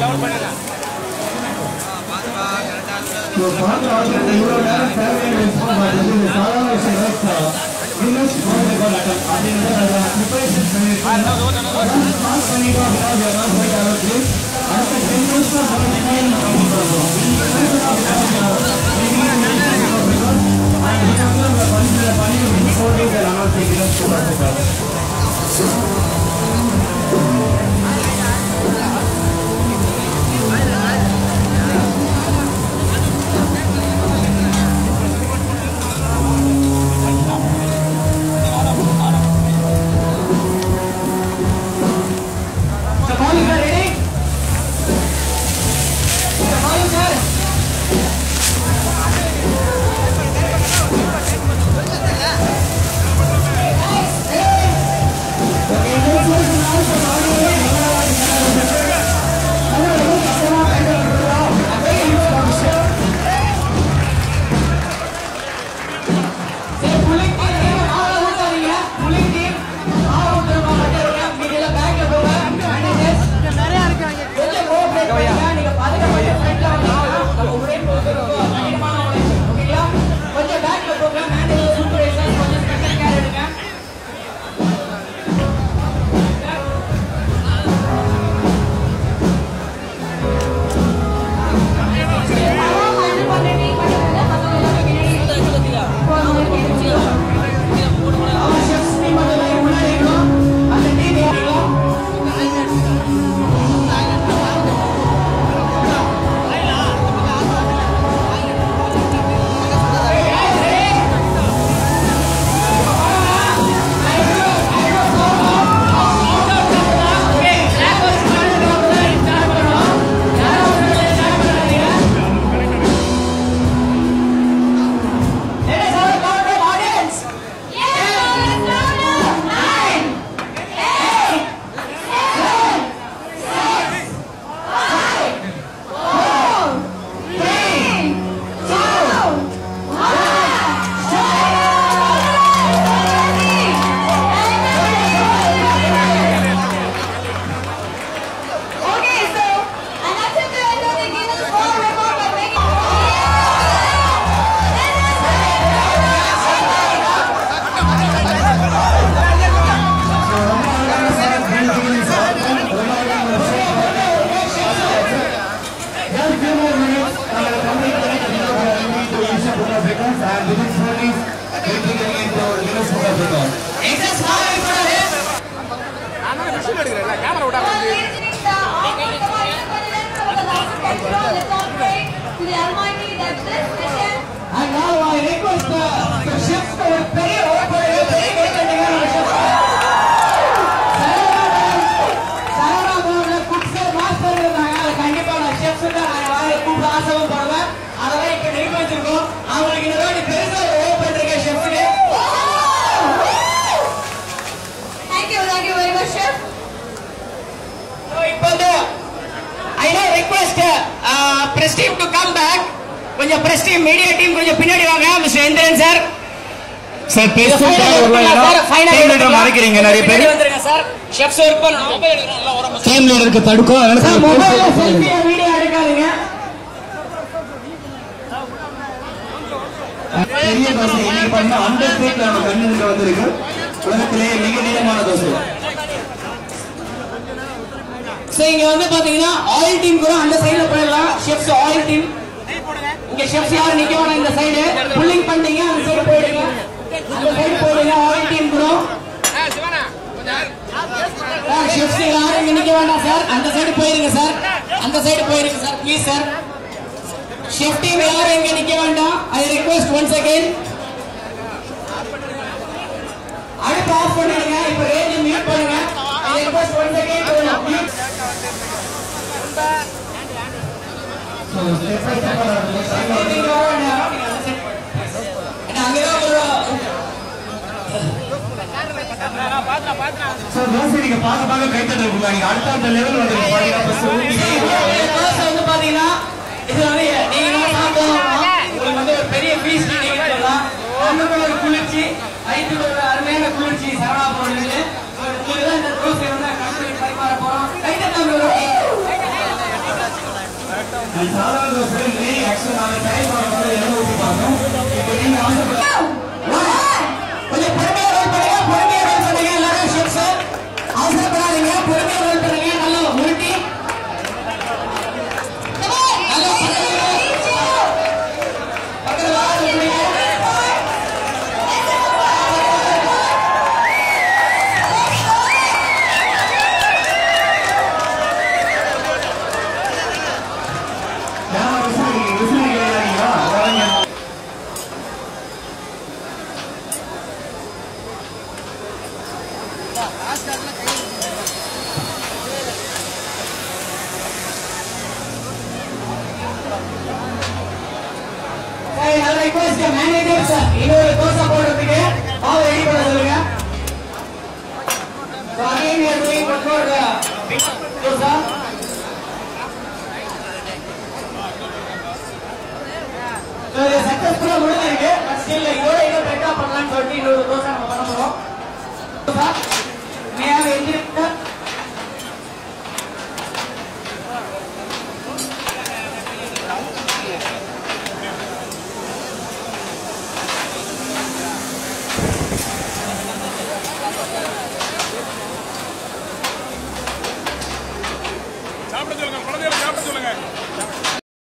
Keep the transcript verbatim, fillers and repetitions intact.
press team to come back. கொஞ்சம் press team media team கொஞ்சம் பின்னாடி வாங்க. Mister Indran sir. Sir press team team leader மறைக்கிறீங்க நிறைய பேர். வந்துருங்க சார். ஷெஃப்ஸ் ஒர்க் பண்ண மொபைல் எடுக்கறோம் எல்லாம் வரோம். டீம் லீடருக்கு தடுக்கும். அதனால சார் மொபைல் செல்ஃபி வீடியோ எடுக்காதீங்க. பெரிய தோசை இன்னைக்கு பண்ண அண்டர் ஃபீட்ல நம்ம கண்ணுக்கு வந்திருக்கு. உலகத்திலேயே மிக நீளமான தோசை. சோ இங்க வந்து பாத்தீங்கன்னா ஆயில் டீம் கூட அந்த சைடுல போயிடலாம். ஷெஃப்ஸ் ஆயில் டீம் இங்க ஷெஃப்ஸ் யாரும் நிக்க வேணாம். இந்த சைடு புல்லிங் பண்ணீங்க அந்த சைடு போயிடுங்க. அந்த சைடு போயிடுங்க ஆயில் டீம் கூட. ஷெஃப்ஸ் யாரும் இங்க நிக்க வேண்டாம் சார். அந்த சைடு போயிடுங்க சார். அந்த சைடு போயிடுங்க sir please sir. Chef team யாரும் இங்க நிக்க வேண்டாம். I request once again. அடுப்பு ஆஃப் பண்ணிடுங்க. இப்ப ரேஞ்ச் மியூட் பண்ணுங்க. I request once again to mute. So step by step sir dosa நீங்க பாக்க பாக்க கை தட்டுறீங்க. நீங்க அடுத்த அடுத்த லெவல் வந்துருங்க. பாத்தீங்கன்னா ஃபர்ஸ்ட் ஊத்தி தோசை வந்து பாத்தீங்கன்னா இது வந்து நீங்க சாப்பிடலாம். உங்களுக்கு வந்து ஒரு பெரிய பீஸ் நீங்க சொல்லலாம். ஒண்ணுக்கு ஒரு குளிர்ச்சி, வயிற்றுக்கு ஒரு அருமையான குளிர்ச்சி சரவணா பவன்ல. உங்களுக்கு இந்த தோசை வந்து கம்பெனி பரிமாற போறோம். கை தட்டலாம். சாதாரண தோசை நெய் ஆக்சுவலா நாங்க டைம் பண்ணும்போது எண்ணெய் ஊற்றி பார்த்தோம். இப்போ நீங்க ஆசைப்பட்ட கொஞ்சம் பொறுமையா ரோல் பண்ணுங்க, பொறுமையா ரோல் பண்ணுங்க எல்லாரும் ஷெஃப்ஸ். அவசரப்படாதீங்க, பொறுமையா ரோல் பண்ணுங்க. நல்லா உருட்டி நல்லா பக்கத்துல வா பண்ணுங்க. நல்ல ரிக்வெஸ்ட் மேனேஜர் சார், இன்னொரு தோசை போடுறதுக்கு மாவு ரெடி பண்ண சொல்லுங்க. So again we are doing one more dosa. So இது சக்சஸ்ஃபுல்லா முடிஞ்சிருக்கு. பட் ஸ்டில் இதோட இன்னும் பெட்டா பண்ணலாம்னு சொல்லிட்டு இன்னொரு தோசை நம்ம பண்ண போறோம். தோசை மே ஹேவ் என்ஜினியர் சாப்பிட சொல்லுங்க, குழந்தைகளை சாப்பிட சொல்லுங்க.